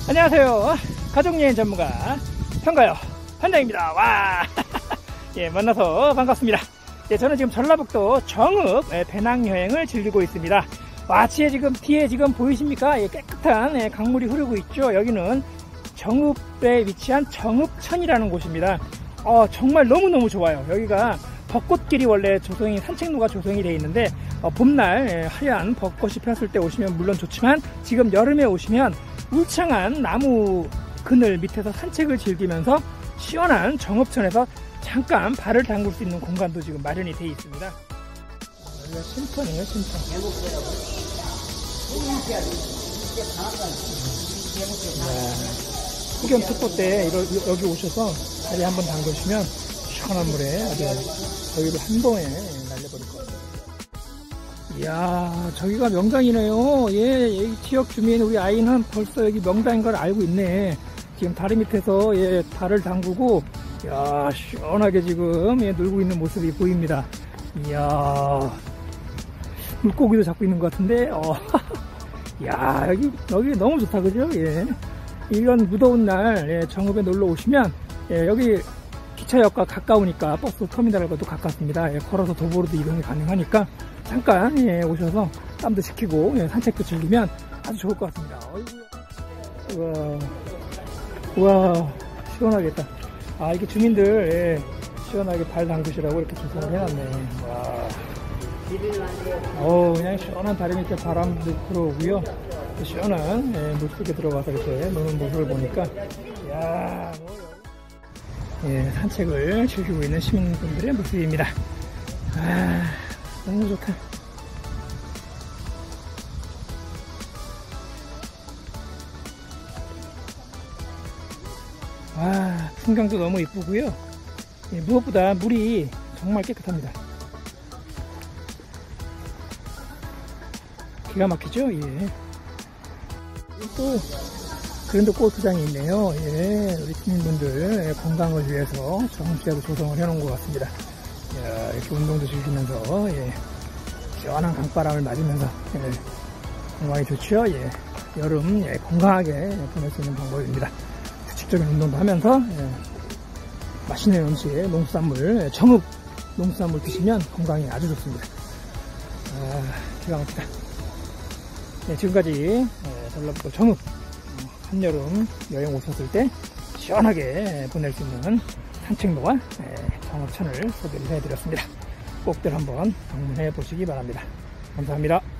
안녕하세요. 가족여행 전문가 평가요 한장입니다. 와, 예, 만나서 반갑습니다. 예, 저는 지금 전라북도 정읍 배낭여행을 즐기고 있습니다. 와, 뒤에 지금 보이십니까? 예, 깨끗한 강물이 흐르고 있죠. 여기는 정읍에 위치한 정읍천이라는 곳입니다. 정말 너무너무 좋아요. 여기가 벚꽃길이 원래 산책로가 조성이 되어 있는데 봄날 하얀 벚꽃이 폈을 때 오시면 물론 좋지만 지금 여름에 오시면 울창한 나무 그늘 밑에서 산책을 즐기면서 시원한 정읍천에서 잠깐 발을 담글 수 있는 공간도 지금 마련이 되어 있습니다. 여기가 쉼터네요, 쉼터. 폭염 특보 때 여기 오셔서 다리 한번 담그시면 시원한 물에 아주 저희를 한 번에 날려버릴 것 같아요. 이야, 저기가 명당이네요. 예, 이 지역 주민 우리 아이는 벌써 여기 명당인 걸 알고 있네. 지금 다리 밑에서 발을 담그고 이야, 시원하게 지금 놀고 있는 모습이 보입니다. 이야, 물고기도 잡고 있는 것 같은데 이야, 여기 너무 좋다, 그죠? 예, 이런 무더운 날 정읍에 놀러 오시면 여기 기차역과 가까우니까 버스 터미널과도 가깝습니다. 걸어서 도보로도 이동이 가능하니까 잠깐 오셔서 땀도 식히고 산책도 즐기면 아주 좋을 것 같습니다. 우와, 시원하겠다. 이렇게 주민들 시원하게 발 담그시라고 이렇게 조성을 해놨네. 와, 그냥 시원한 다리 밑에 바람도 들어오고요. 시원한 물속에 들어가서 이렇게 노는 모습을 보니까 이야, 산책을 즐기고 있는 시민분들의 모습입니다. 너무 좋다. 풍경도 너무 이쁘고요. 무엇보다 물이 정말 깨끗합니다. 기가 막히죠? 또 그랜드 골프장이 있네요. 우리 시민분들 건강을 위해서 정시하고 조성을 해놓은 것 같습니다. 이렇게 운동도 즐기면서 시원한 강바람을 맞으면서 건강이 좋죠. 여름 건강하게 보낼 수 있는 방법입니다. 규칙적인 운동도 하면서 맛있는 음식, 농수산물, 정읍 농수산물 드시면 건강에 아주 좋습니다. 기가 막히다. 지금까지 전라북도 정읍 한여름 여행 오셨을 때 시원하게 보낼 수 있는 산책로와 정읍천을 소개를 해드렸습니다. 꼭들 한번 방문해 보시기 바랍니다. 감사합니다.